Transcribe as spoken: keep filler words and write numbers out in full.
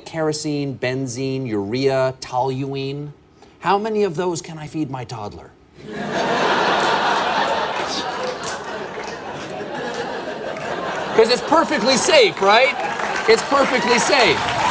kerosene, benzene, urea, toluene. How many of those can I feed my toddler? Because it's perfectly safe, right? It's perfectly safe.